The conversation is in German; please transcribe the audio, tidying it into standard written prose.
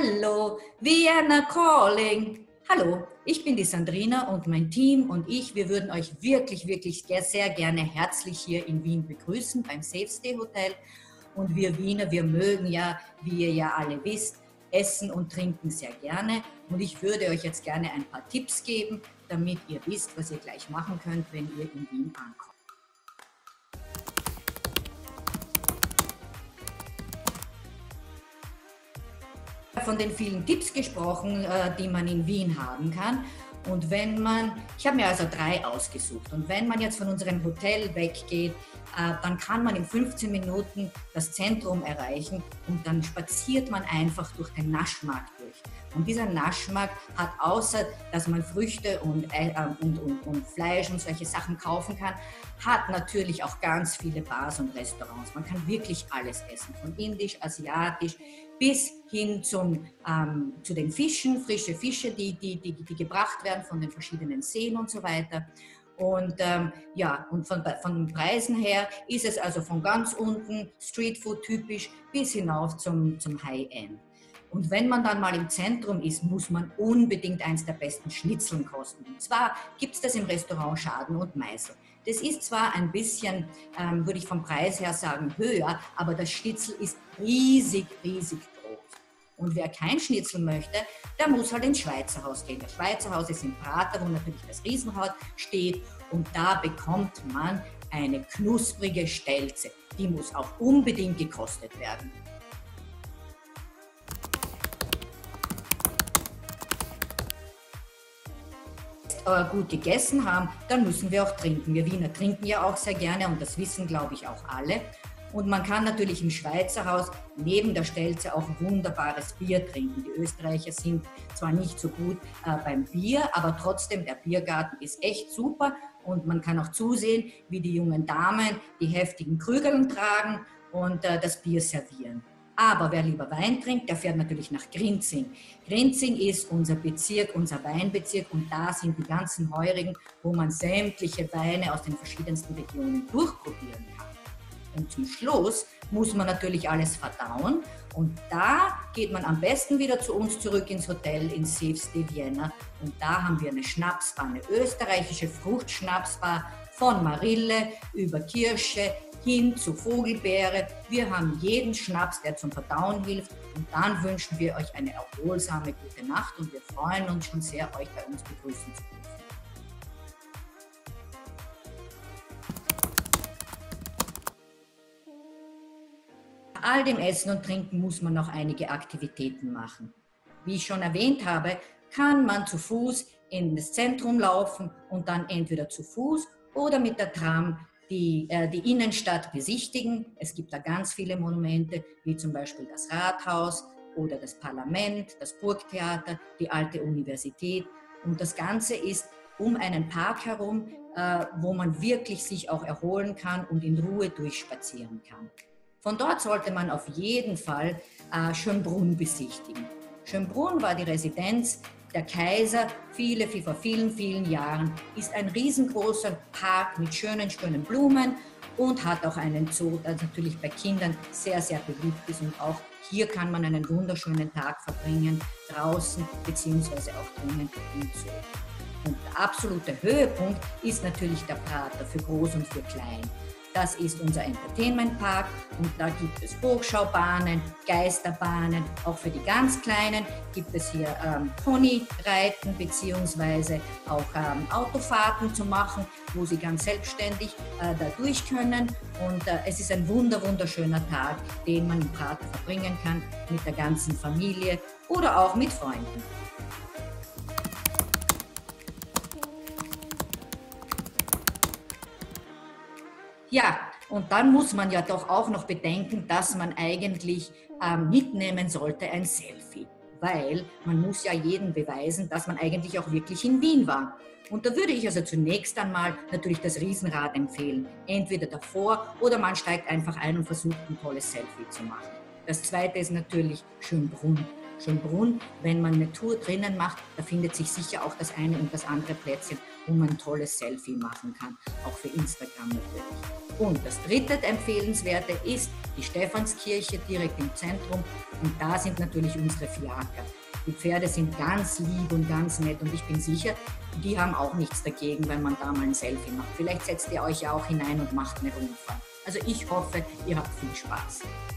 Hello, Vienna calling. Hallo, ich bin die Sandrina und mein Team und ich, wir würden euch wirklich sehr gerne herzlich hier in Wien begrüßen beim Safe Stay Hotel. Und wir Wiener, wir mögen ja, wie ihr ja alle wisst, essen und trinken sehr gerne. Und ich würde euch jetzt gerne ein paar Tipps geben, damit ihr wisst, was ihr gleich machen könnt, wenn ihr in Wien ankommt. Von den vielen Tipps gesprochen, die man in Wien haben kann. Und wenn man, ich habe mir also 3 ausgesucht, und wenn man jetzt von unserem Hotel weggeht, dann kann man in 15 Minuten das Zentrum erreichen und dann spaziert man einfach durch den Naschmarkt durch. Und dieser Naschmarkt hat, außer dass man Früchte und Fleisch und solche Sachen kaufen kann, hat natürlich auch ganz viele Bars und Restaurants. Man kann wirklich alles essen, von indisch, asiatisch, bis hin zu den Fischen, frische Fische, die gebracht werden von den verschiedenen Seen und so weiter. Und und von den Preisen her ist es also von ganz unten Streetfood typisch bis hinauf zum High-End. Und wenn man dann mal im Zentrum ist, muss man unbedingt eins der besten Schnitzeln kosten. Und zwar gibt es das im Restaurant Schaden und Meißel. Das ist zwar ein bisschen, würde ich vom Preis her sagen, höher, aber das Schnitzel ist riesig groß. Und wer kein Schnitzel möchte, der muss halt ins Schweizer Haus gehen. Das Schweizer Haus ist in Prater, wo natürlich das Riesenrad steht, und da bekommt man eine knusprige Stelze. Die muss auch unbedingt gekostet werden. Gut gegessen haben, dann müssen wir auch trinken. Wir Wiener trinken ja auch sehr gerne und das wissen, glaube ich, auch alle. Und man kann natürlich im Schweizer Haus neben der Stelze auch wunderbares Bier trinken. Die Österreicher sind zwar nicht so gut beim Bier, aber trotzdem, der Biergarten ist echt super und man kann auch zusehen, wie die jungen Damen die heftigen Krügeln tragen und das Bier servieren. Aber wer lieber Wein trinkt, der fährt natürlich nach Grinzing. Grinzing ist unser Bezirk, unser Weinbezirk, und da sind die ganzen Heurigen, wo man sämtliche Weine aus den verschiedensten Regionen durchprobieren kann. Und zum Schluss muss man natürlich alles verdauen, und da geht man am besten wieder zu uns zurück ins Hotel in Safe Stay Vienna, und da haben wir eine Schnapsbar, eine österreichische Fruchtschnapsbar von Marille über Kirsche hin zu Vogelbeere. Wir haben jeden Schnaps, der zum Verdauen hilft, und dann wünschen wir euch eine erholsame gute Nacht und wir freuen uns schon sehr, euch bei uns begrüßen zu dürfen. Nach all dem Essen und Trinken muss man noch einige Aktivitäten machen. Wie ich schon erwähnt habe, kann man zu Fuß in das Zentrum laufen und dann entweder zu Fuß oder mit der Tram die Innenstadt besichtigen. Es gibt da ganz viele Monumente, wie zum Beispiel das Rathaus oder das Parlament, das Burgtheater, die alte Universität. Und das Ganze ist um einen Park herum, wo man wirklich sich auch erholen kann und in Ruhe durchspazieren kann. Von dort sollte man auf jeden Fall Schönbrunn besichtigen. Schönbrunn war die Residenz der Kaiser, vor vielen Jahren, ist ein riesengroßer Park mit schönen Blumen und hat auch einen Zoo, der natürlich bei Kindern sehr beliebt ist, und auch hier kann man einen wunderschönen Tag verbringen, draußen beziehungsweise auch drinnen im Zoo. Und der absolute Höhepunkt ist natürlich der Prater für Groß und für Klein. Das ist unser Entertainment-Park, und da gibt es Hochschaubahnen, Geisterbahnen. Auch für die ganz Kleinen gibt es hier Ponyreiten bzw. auch Autofahrten zu machen, wo sie ganz selbstständig da durch können. Und es ist ein wunderschöner Tag, den man im Prater verbringen kann mit der ganzen Familie oder auch mit Freunden. Ja, und dann muss man ja doch auch noch bedenken, dass man eigentlich mitnehmen sollte ein Selfie, weil man muss ja jedem beweisen, dass man eigentlich auch wirklich in Wien war. Und da würde ich also zunächst einmal natürlich das Riesenrad empfehlen, entweder davor oder man steigt einfach ein und versucht ein tolles Selfie zu machen. Das zweite ist natürlich Schönbrunn. Schönbrunn, wenn man eine Tour drinnen macht, da findet sich sicher auch das eine und das andere Plätzchen, wo man ein tolles Selfie machen kann, auch für Instagram natürlich. Und das dritte Empfehlenswerte ist die Stephanskirche direkt im Zentrum und da sind natürlich unsere Fiaker. Die Pferde sind ganz lieb und ganz nett und ich bin sicher, die haben auch nichts dagegen, wenn man da mal ein Selfie macht. Vielleicht setzt ihr euch ja auch hinein und macht eine Rundfahrt. Also ich hoffe, ihr habt viel Spaß.